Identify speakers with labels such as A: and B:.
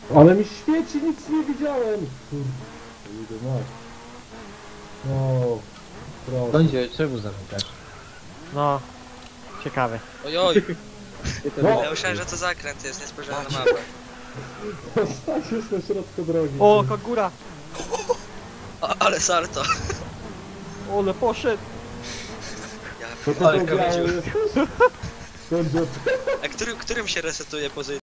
A: Ale mi świeci, nic nie widziałem! Kurde, masz. No, proszę.
B: Będzie, czemu zamykasz?
C: No. Ciekawe.
D: Ojoj,
A: No.
D: ja myślałem, że to zakręt jest, nie spojrzałem na mapę.
A: Staś jest na środku drogi.
C: O, kogura!
D: Ale salto.
C: Ole, poszedł!
D: Ja
A: To
B: Ale
A: białe
D: powiedział.
A: jest. Skąd
D: A którym się resetuje pozycja?